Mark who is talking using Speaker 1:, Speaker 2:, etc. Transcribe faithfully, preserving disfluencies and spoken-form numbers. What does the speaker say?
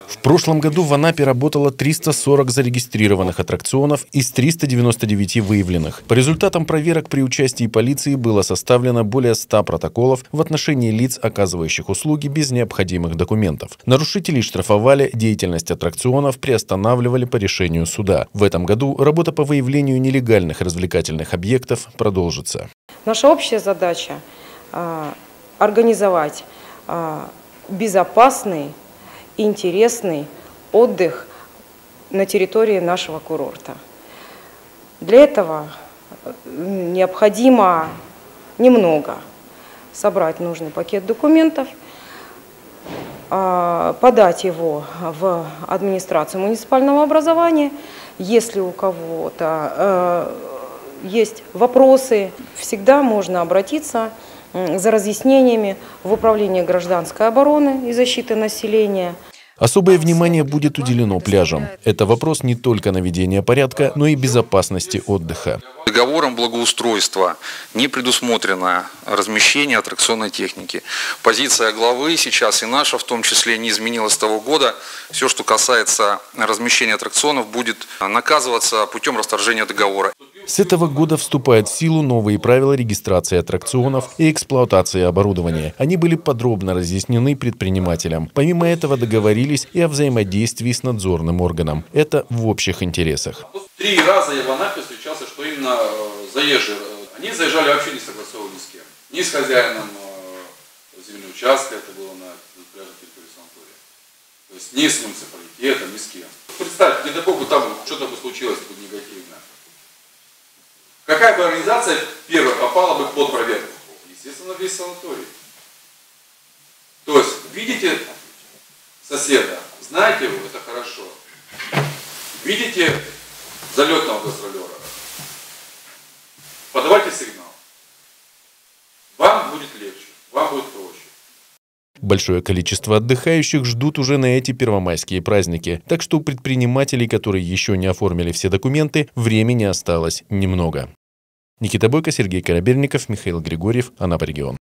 Speaker 1: В прошлом году в Анапе работало триста сорок зарегистрированных аттракционов из триста девяноста девяти выявленных. По результатам проверок при участии полиции было составлено более ста протоколов в отношении лиц, оказывающих услуги без необходимых документов. Нарушителей штрафовали, деятельность аттракционов приостанавливали по решению суда. В этом году работа по выявлению нелегальных развлекательных объектов продолжится.
Speaker 2: Наша общая задача – организовать безопасный, интересный отдых на территории нашего курорта. Для этого необходимо немного собрать нужный пакет документов, подать его в администрацию муниципального образования. Если у кого-то есть вопросы, всегда можно обратиться за разъяснениями в Управление гражданской обороны и защиты населения.
Speaker 1: Особое внимание будет уделено пляжам. Это вопрос не только наведения порядка, но и безопасности отдыха.
Speaker 3: Договором благоустройства не предусмотрено размещение аттракционной техники. Позиция главы сейчас и наша в том числе не изменилась с того года. Все, что касается размещения аттракционов, будет наказываться путем расторжения договора.
Speaker 1: С этого года вступают в силу новые правила регистрации аттракционов и эксплуатации оборудования. Они были подробно разъяснены предпринимателям. Помимо этого договорились и о взаимодействии с надзорным органом. Это в общих интересах.
Speaker 4: Три раза я в Анапе встречался, что именно заезжие, они заезжали вообще не согласованы ни с кем. Ни с хозяином земельного участка, это было на пляже территории санатория. То есть ни с муниципалитетом, ни с кем. Представьте, не дай бог, там что-то бы случилось негативное. Какая бы организация первая попала бы под проверку? Естественно, весь санаторий. То есть, видите соседа, знаете его, это хорошо. Видите залетного гастролера, подавайте сигнал. Вам будет легче, вам будет проще.
Speaker 1: Большое количество отдыхающих ждут уже на эти первомайские праздники. Так что у предпринимателей, которые еще не оформили все документы, времени осталось немного. Никита Бойко, Сергей Корабельников, Михаил Григорьев, Анапа регион.